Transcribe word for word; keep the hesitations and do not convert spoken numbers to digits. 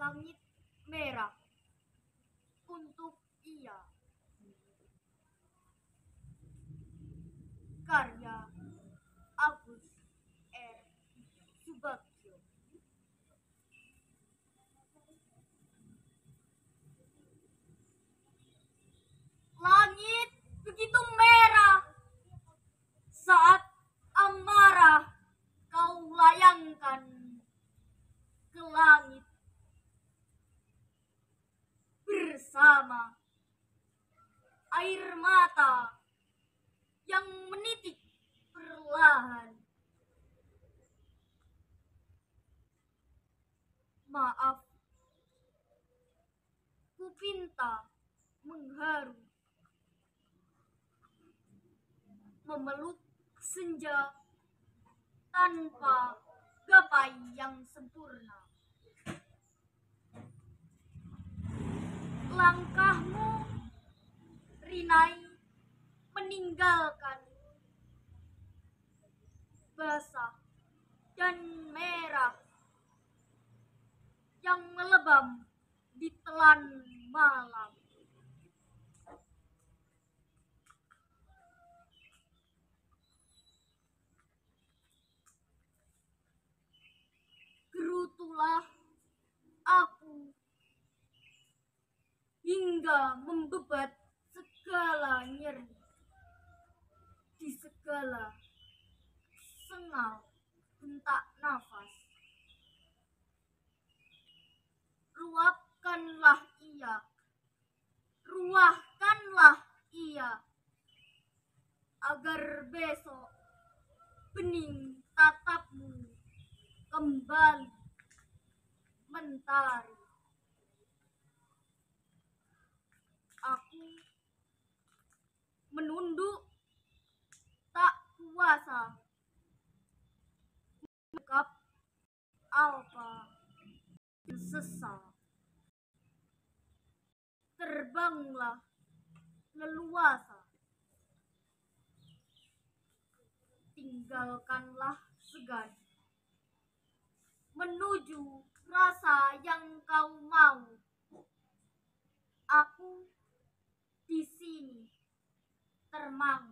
Langit merah untuk ia. Karya Agus R. Subagio. Langit begitu merah saat amarah kau layangkan ke langit bersama air mata yang menitik perlahan. Maaf, ku pinta mengharu, memeluk senja tanpa gapai yang sempurna. Langkahmu, Rinai, meninggalkan basah dan merah yang melebam di telan malam. Gerutulah aku hingga membebat segala nyeri di segala sengal hentak nafas. Luapkanlah ia, ruahkanlah ia, agar besok bening tatapmu kembali mentari. Aku menunduk tak kuasa mengungkap apa yang sesat. Terbanglah leluasa, tinggalkanlah segan menuju rasa yang kau mau. Aku di sini termangu.